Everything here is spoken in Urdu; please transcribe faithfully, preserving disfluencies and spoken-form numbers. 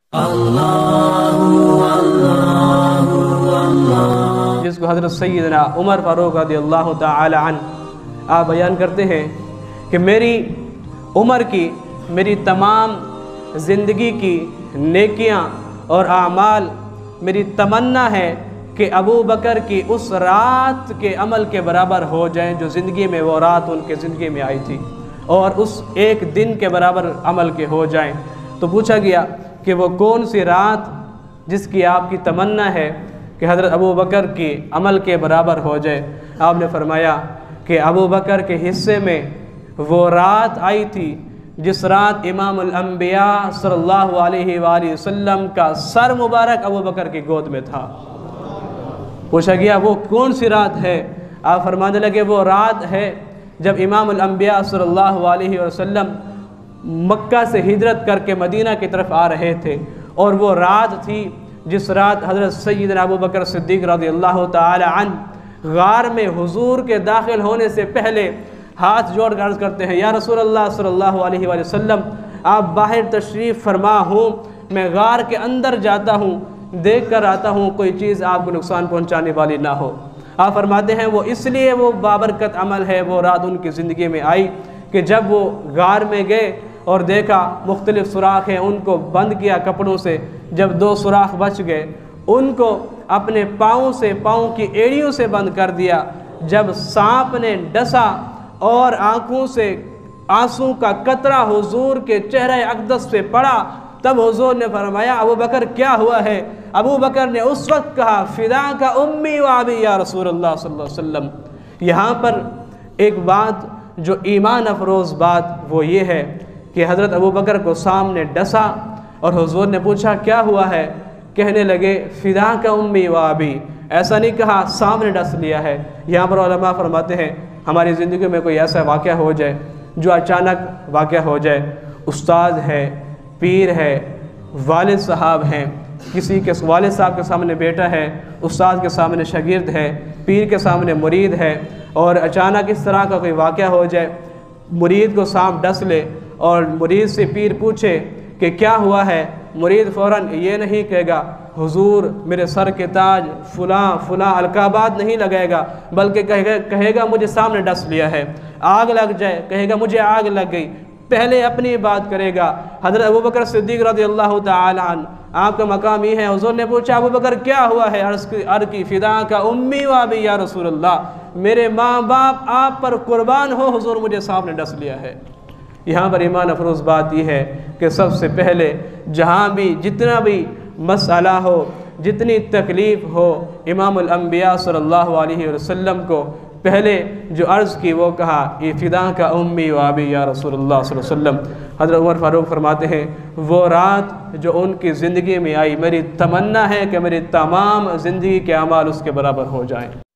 جس کو حضرت سیدنا عمر فاروق رضی اللہ تعالی عنہ آپ بیان کرتے ہیں کہ میری عمر کی، میری تمام زندگی کی نیکیاں اور اعمال، میری تمنا ہے کہ ابو بکر کی اس رات کے عمل کے برابر ہو جائیں جو زندگی میں وہ رات ان کے زندگی میں آئی تھی، اور اس ایک دن کے برابر عمل کے ہو جائیں۔ تو پوچھا گیا کہ وہ کون سی رات جس کی آپ کی تمنا ہے کہ حضرت ابو بکر کی عمل کے برابر ہو جائے؟ آپ نے فرمایا کہ ابو بکر کے حصے میں وہ رات آئی تھی جس رات امام الانبیاء صلی اللہ علیہ وآلہ وسلم کا سر مبارک ابو بکر کی گود میں تھا۔ پوچھا گیا وہ کون سی رات ہے؟ آپ فرمانے لگے وہ رات ہے جب امام الانبیاء صلی اللہ علیہ وسلم مکہ سے ہجرت کر کے مدینہ کی طرف آ رہے تھے، اور وہ رات تھی جس رات حضرت سیدنا ابو بکر صدیق رضی اللہ تعالی عنہ غار میں حضور کے داخل ہونے سے پہلے ہاتھ جوڑ کر عرض کرتے ہیں، یا رسول اللہ صلی اللہ علیہ وآلہ وسلم آپ باہر تشریف فرما ہوں، میں غار کے اندر جاتا ہوں، دیکھ کر آتا ہوں کوئی چیز آپ کو نقصان پہنچانے والی نہ ہو۔ آپ فرماتے ہیں وہ اس لیے وہ بابرکت عمل ہے، وہ رات ان کی زندگی میں آئی کہ جب وہ غار میں گئے اور دیکھا مختلف سوراخ ہیں، ان کو بند کیا کپڑوں سے، جب دو سوراخ بچ گئے ان کو اپنے پاؤں سے، پاؤں کی ایڑیوں سے بند کر دیا۔ جب سانپ نے ڈسا اور آنکھوں سے آنسوں کا قطرہ حضور کے چہرہ اقدس پہ پڑا، تب حضور نے فرمایا ابو بکر کیا ہوا ہے؟ ابو بکر نے اس وقت کہا فداء کا امی و ابی یا رسول اللہ صلی اللہ علیہ وسلم۔ یہاں پر ایک بات جو ایمان افروز بات وہ یہ ہے کہ حضرت ابو بکر کو سامنے ڈسا اور حضور نے پوچھا کیا ہوا ہے؟ کہنے لگے فداء کا امی و ابی، ایسا نہیں کہا سامنے ڈس لیا ہے۔ یہاں پر علماء فرماتے ہیں ہماری زندگی میں کوئی ایسا واقعہ ہو جائے جو اچانک واقعہ ہو جائے، استاد ہے، پیر ہے، والد صاحب ہیں، کسی کے والد صاحب کے سامنے بیٹا ہے، استاد کے سامنے شاگرد ہے، پیر کے سامنے مرید ہے، اور اچانک اس طرح کا کوئی واقعہ ہو جائے، مرید کو سانپ ڈس لے اور مرید سے پیر پوچھے کہ کیا ہوا ہے، مرید فوراً یہ نہیں کہے گا حضور میرے سر کے تاج فلاں فلاں القابات نہیں لگائے گا، بلکہ کہے گا کہے گا مجھے سامنے ڈس لیا ہے۔ آگ لگ جائے کہے گا مجھے آگ لگ گئی، پہلے اپنی بات کرے گا۔ حضرت ابو بکر صدیق رضی اللہ تعالی عنہ آپ کا مقام یہ ہے، حضور نے پوچھا ابو بکر کیا ہوا ہے؟ عرض کی فداء کا امی و ابی یا رسول اللہ، میرے ماں باپ آپ پر قربان ہو، حضور مجھے سامنے ڈس لیا ہے۔ یہاں پر ایمان افروز بات یہ ہے کہ سب سے پہلے جہاں بھی جتنا بھی مسئلہ ہو، جتنی تکلیف ہو، امام الانبیاء صلی اللہ علیہ وسلم کو پہلے جو عرض کی وہ کہا یہ فداء کا امی و ابی یا رسول اللہ صلی اللہ علیہ وسلم۔ حضرت عمر فاروق فرماتے ہیں وہ رات جو ان کی زندگی میں آئی، میری تمنا ہے کہ میری تمام زندگی کے اعمال اس کے برابر ہو جائیں۔